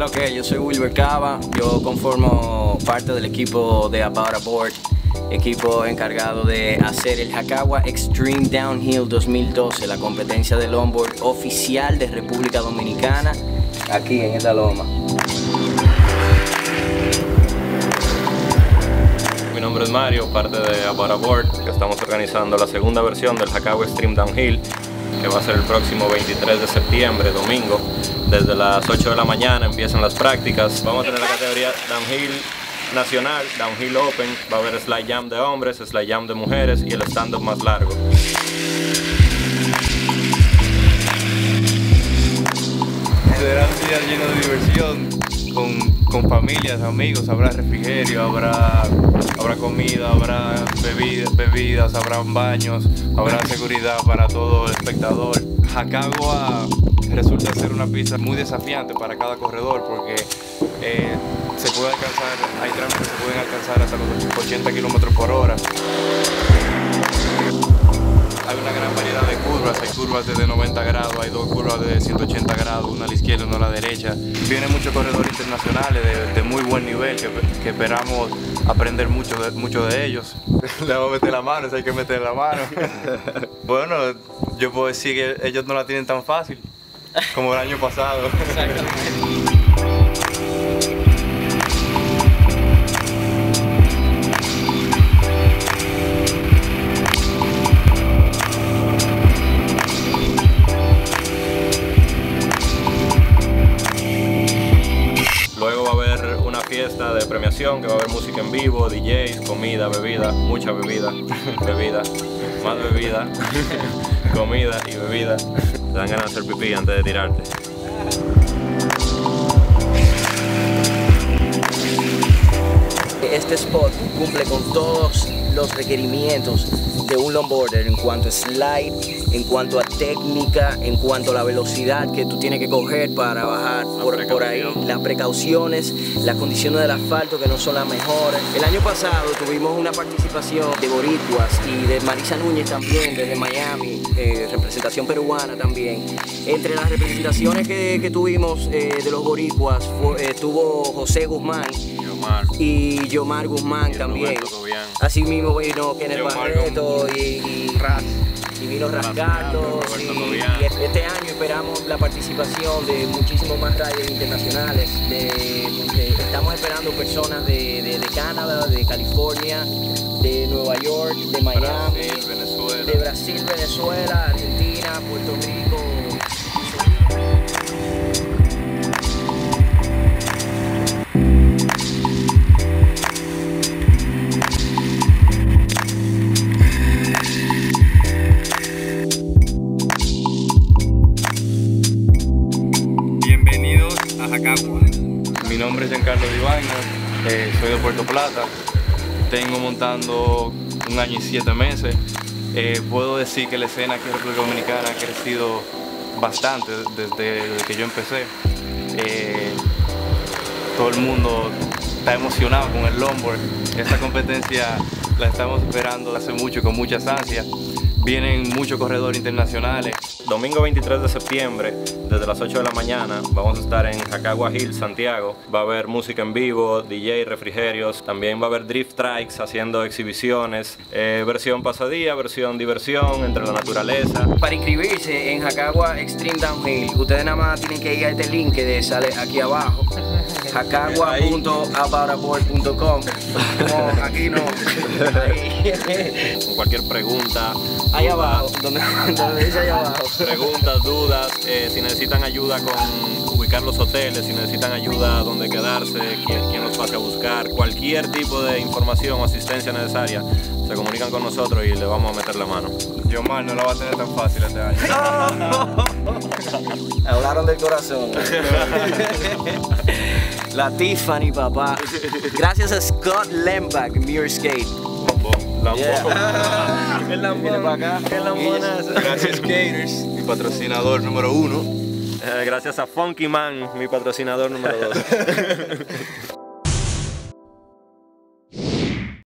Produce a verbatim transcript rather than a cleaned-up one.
lo que es? Yo soy Wilber Cava, yo conformo parte del equipo de About Aboard, equipo encargado de hacer el Jacagua Extreme Downhill dos mil doce, la competencia de longboard oficial de República Dominicana, aquí en esta loma. Mi nombre es Mario, parte de About Aboard, que estamos organizando la segunda versión del Jacagua Extreme Downhill, que va a ser el próximo veintitrés de septiembre, domingo. Desde las ocho de la mañana empiezan las prácticas. Vamos a tener la categoría Downhill Nacional, Downhill Open, va a haber Slide Jam de hombres, Slide Jam de mujeres y el stand-up más largo. Será un día lleno de diversión, con, con familias, amigos, habrá refrigerio, habrá, habrá comida, habrá bebidas, bebidas, habrá baños, habrá seguridad para todo el espectador. Jacagua resulta ser una pista muy desafiante para cada corredor porque eh, se puede alcanzar, hay tramos que se pueden alcanzar hasta los ochenta kilómetros por hora. Hay una gran variedad de curvas, hay curvas de noventa grados, hay dos curvas de ciento ochenta grados, una a la izquierda y una a la derecha. Vienen muchos corredores internacionales de, de muy buen nivel que, que esperamos aprender mucho de, mucho de ellos. Le vamos a meter la mano, si hay que meter la mano. Bueno, yo puedo decir que ellos no la tienen tan fácil como el año pasado. Exactamente. Luego va a haber una fiesta de premiación, que va a haber música en vivo, D Js, comida, bebida, mucha bebida, bebida, más bebida, comida y bebida. Te dan ganas de hacer pipí antes de tirarte. Este spot cumple con todos los requerimientos de un longboarder en cuanto a slide, en cuanto a técnica, en cuanto a la velocidad que tú tienes que coger para bajar por, por ahí, las precauciones, las condiciones del asfalto que no son las mejores. El año pasado tuvimos una participación de boricuas y de Marisa Núñez también, desde Miami, eh, representación peruana también. Entre las representaciones que, que tuvimos eh, de los boricuas fue, eh, tuvo José Guzmán y Yomar Guzmán y también. Así mismo vino Kenneth Barreto y, y, y vino Rascato. Y, y este año esperamos la participación de muchísimos más riders internacionales. De, de, estamos esperando personas de, de, de Canadá, de California, de Nueva York, de Miami, Brasil, Venezuela. de Brasil, Venezuela, Argentina, Puerto Rico. Mi nombre es Giancarlo Divaina, eh, soy de Puerto Plata, tengo montando un año y siete meses. Eh, puedo decir que la escena aquí en República Dominicana ha crecido bastante desde, desde que yo empecé. Eh, todo el mundo está emocionado con el longboard. Esta competencia la estamos esperando hace mucho y con muchas ansias. Vienen muchos corredores internacionales. Domingo veintitrés de septiembre, desde las ocho de la mañana, vamos a estar en Jacagua Hill, Santiago. Va a haber música en vivo, D J, refrigerios. También va a haber drift trikes haciendo exhibiciones. Eh, versión pasadía, versión diversión, entre la naturaleza. Para inscribirse en Jacagua Extreme Downhill, ustedes nada más tienen que ir a este link que sale aquí abajo. jacagua punto about aboard punto com. No, aquí no. Ahí. Con cualquier pregunta. Ahí abajo, donde, donde dice ahí abajo. Preguntas, dudas, eh, si necesitan ayuda con ubicar los hoteles, si necesitan ayuda donde quedarse, quién, quién los pase a buscar, cualquier tipo de información o asistencia necesaria, se comunican con nosotros y le vamos a meter la mano. Yomar no la va a tener tan fácil este año. Hablaron del corazón. La Tiffany, papá. Gracias a Scott Lembach, Muir Skate. Lambón. Yeah. El lambón. El lambonazo. Gracias Skaters, mi patrocinador número uno. Eh, gracias a Funky Man, mi patrocinador número dos.